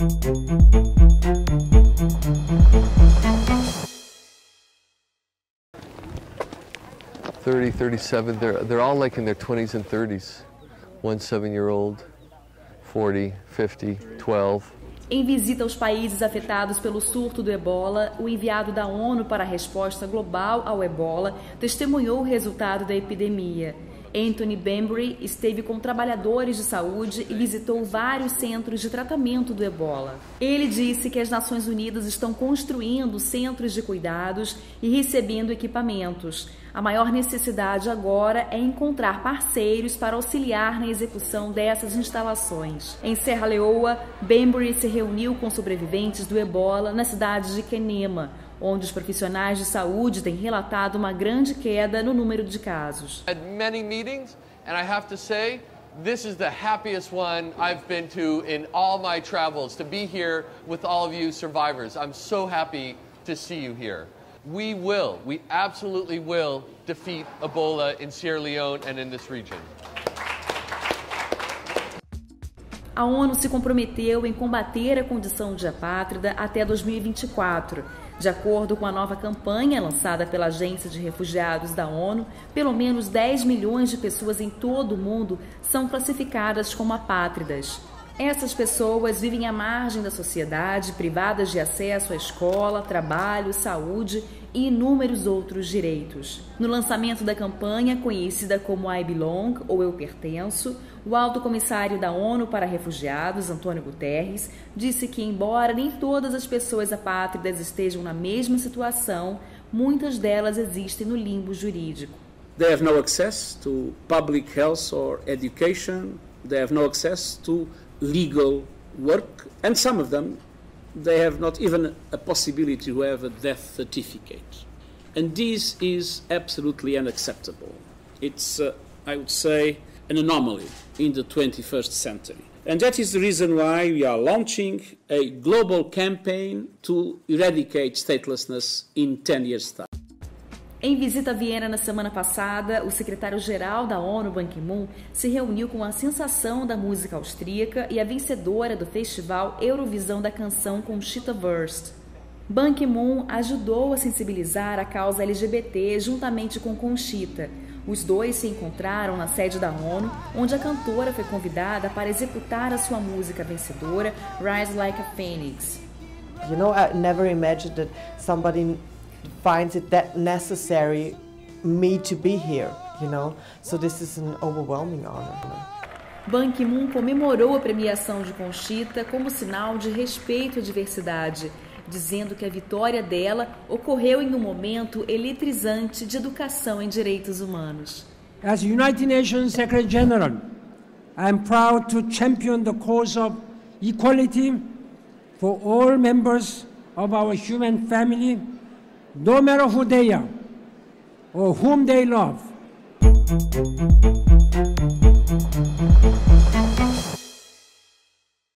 30, 37, they're all like in their 20s and 30s. One 7-year-old, 40, 50, 12. Em visita aos países afetados pelo surto do ebola, o enviado da ONU para a resposta global ao ebola testemunhou o resultado da epidemia. Anthony Bembry esteve com trabalhadores de saúde e visitou vários centros de tratamento do ebola. Ele disse que as Nações Unidas estão construindo centros de cuidados e recebendo equipamentos. A maior necessidade agora é encontrar parceiros para auxiliar na execução dessas instalações. Em Serra Leoa, Bembry se reuniu com sobreviventes do ebola na cidade de Kenema, onde os profissionais de saúde têm relatado uma grande queda no número de casos. Had many meetings, and I have to say, this is the happiest one I've been to in all my travels, to be here with all of you survivors. I'm so happy to see you here. We absolutely will defeat Ebola in Sierra Leone and in this region. A ONU se comprometeu em combater a condição de apátrida até 2024. De acordo com a nova campanha lançada pela Agência de Refugiados da ONU, pelo menos 10 milhões de pessoas em todo o mundo são classificadas como apátridas. Essas pessoas vivem à margem da sociedade, privadas de acesso à escola, trabalho, saúde e inúmeros outros direitos. No lançamento da campanha, conhecida como I Belong, ou Eu Pertenço, o alto comissário da ONU para Refugiados, Antônio Guterres, disse que, embora nem todas as pessoas apátridas estejam na mesma situação, muitas delas existem no limbo jurídico. They have no access to public health or education. They have no access to legal work, and some of them, they have not even a possibility to have a death certificate. And this is absolutely unacceptable. It's, I would say, an anomaly in the 21st century. And that is the reason why we are launching a global campaign to eradicate statelessness in 10 years' time. Em visita a Viena na semana passada, o secretário-geral da ONU, Ban Ki-moon, se reuniu com a sensação da música austríaca e a vencedora do festival Eurovisão da canção Conchita Wurst. Ban Ki-moon ajudou a sensibilizar a causa LGBT juntamente com Conchita. Os dois se encontraram na sede da ONU, onde a cantora foi convidada para executar a sua música vencedora, Rise Like a Phoenix. You know, I never imagined that somebody finds it that necessary me to be here, you know? So this is an overwhelming honor. Ban Ki-moon comemorou a premiação de Conchita como sinal de respeito à diversidade, dizendo que a vitória dela ocorreu em um momento eletrizante de educação em direitos humanos. As United Nations Secretary General, I am proud to champion the cause of equality for all members of our human family, no matter who they are or whom they love.